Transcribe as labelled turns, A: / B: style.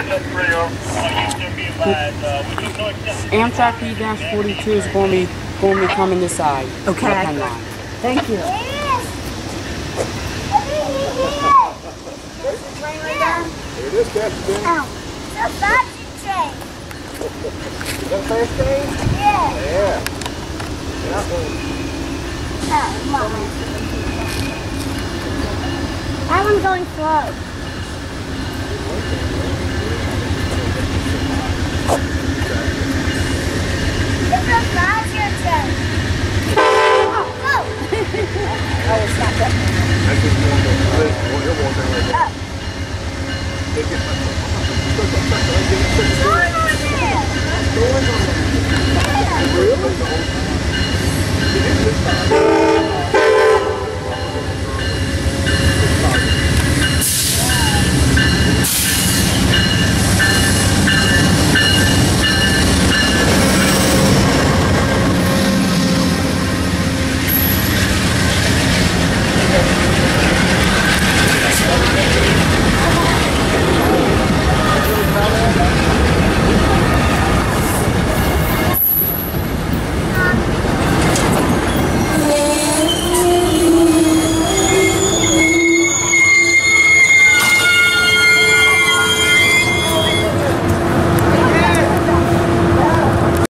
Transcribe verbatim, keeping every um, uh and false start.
A: Amtrak P forty-two is going to be going to be coming this side.
B: Okay. Thank you.
C: Here it is, Captain.
D: Ow. The bungee train.
C: Is that fast train?
D: Yeah.
C: Yeah. Yeah.
D: Oh, Mama. That one's going slow. It's a bungee train. Oh, go.
C: I was not that. That's just one more. It won't down right there.
D: Oh. What's going on there?
C: Really? It is this time.